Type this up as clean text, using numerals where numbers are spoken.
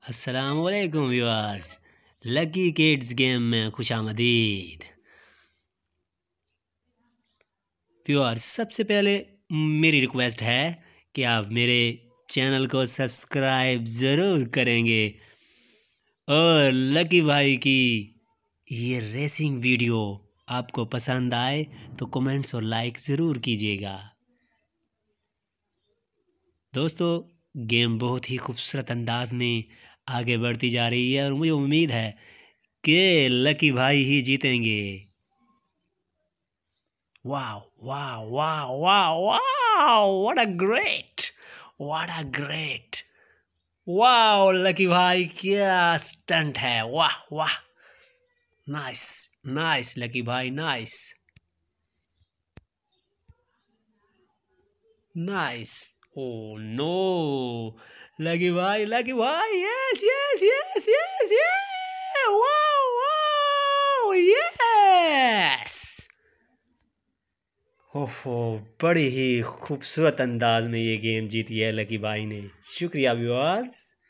अस्सलामुअलैकुम viewers. Lucky kids game में खुशामदीद। Viewers, सबसे पहले मेरी रिक्वेस्ट है कि आप मेरे चैनल को सब्सक्राइब ज़रूर करेंगे और लकी भाई की ये रेसिंग वीडियो आपको पसंद आए तो कमेंट्स और लाइक ज़रूर कीजिएगा। दोस्तों, गेम बहुत ही खूबसूरत अंदाज में आगे बढ़ती जा रही है और मुझे उम्मीद है कि लकी भाई ही जीतेंगे। वाह वाह वाह वाह वाह, व्हाट अ ग्रेट वाह, लकी भाई क्या स्टंट है। वाह वाह, नाइस नाइस लकी भाई, nice nice. Oh no, Lucky भाई, yes yes yes yes yes, wow wow, yes. ओहो, बड़ी ही खूबसूरत अंदाज में ये गेम जीती है लकी भाई ने। शुक्रिया व्यूअर्स।